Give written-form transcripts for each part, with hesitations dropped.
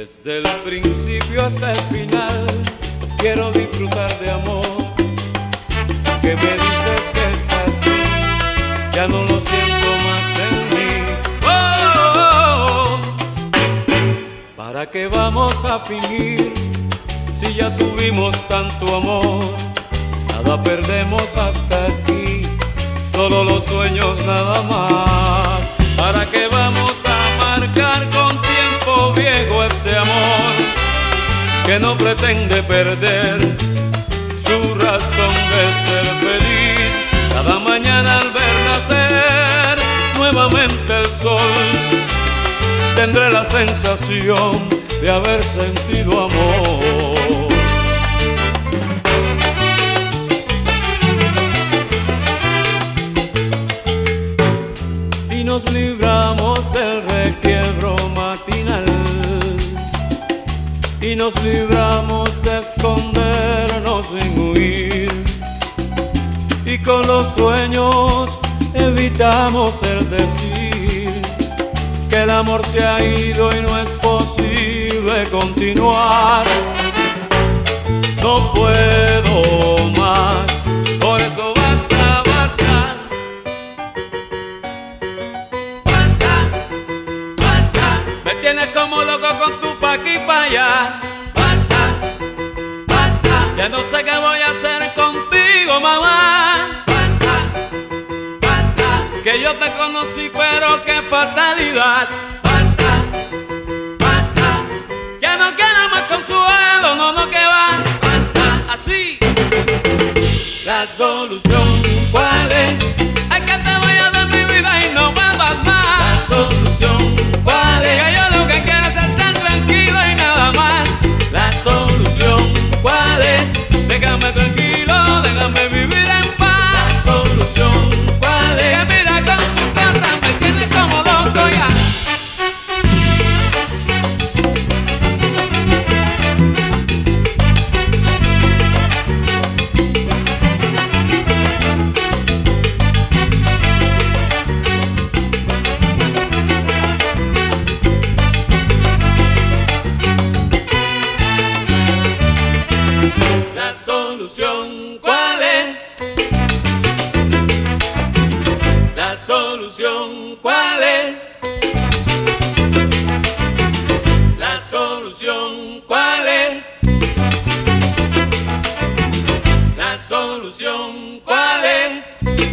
Desde el principio hasta el final quiero disfrutar de amor. Que me dices que es así, ya no lo siento más en mí. Oh, ¿para qué vamos a fingir si ya tuvimos tanto amor? Nada perdemos hasta aquí, solo los sueños nada más. ¿Para qué vamos a marcar con tiempo viejo este amor que no pretende perder su razón de ser feliz? Cada mañana al ver nacer nuevamente el sol, tendré la sensación de haber sentido amor. Y nos libramos del requiebro matinal, y nos libramos de escondernos sin huir, y con los sueños evitamos el decir que el amor se ha ido y no es posible continuar. No puedo más, por eso basta, basta. Basta, basta. Me tienes como loco con tu pa' aquí y pa' allá. Basta, basta. Ya no sé qué voy a hacer contigo, mamá. Que yo te conocí, pero qué fatalidad. Basta, basta. Ya no quiero más consuelo, no, no, que va. Basta, así. La solución, ¿cuál es? Es que te vayas de mi vida y no vuelvas más. La solución, ¿cuál es? Que yo lo que quiero es estar tranquilo y nada más. La solución, ¿cuál es? Déjame tranquilo, déjame vivir en paz. La solución, ¿cuál es? Que mira con tu casa me tienes como loco ya. La solución, ¿cuál es? La solución, ¿cuál es? La solución, ¿cuál es? La solución, ¿cuál es?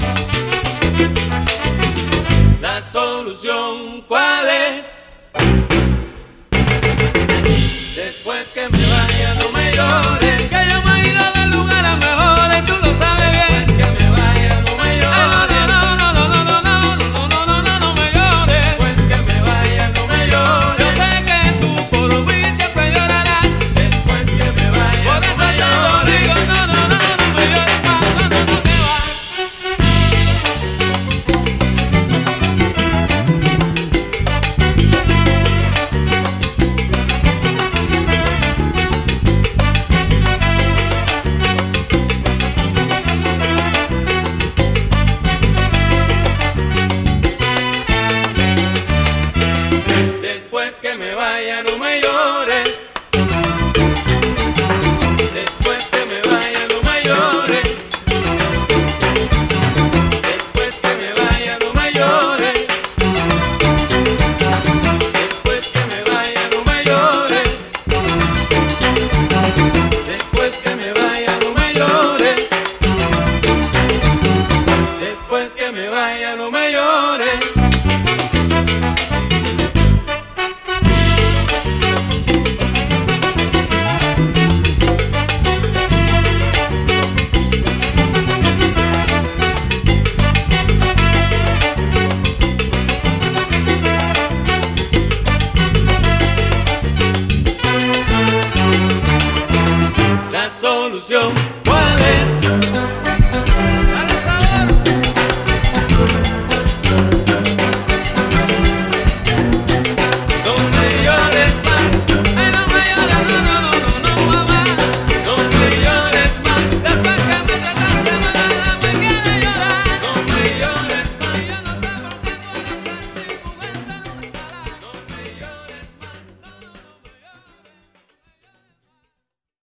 La solución, ¿cuál es? Después que me vaya no me llores, que yo me he ido del lugar a mejores, tú lo sabes bien. Después que me vaya no me llores, no, no, no, no, no, no, no, no, no, no, no, no me llores. Después que me vaya no me llores, yo sé que tú por mí siempre llorarás. Después que me vaya por eso no me llores, digo, no, no, no, no me llores más, no, no, no te vas. Después que me vaya no me llores. Después que me vaya no me llores. Después que me vaya no me llores. Después que me vaya no me llores. Después que me vaya no me llores. Después que me vaya no me llores. La solución, ¿cuál es?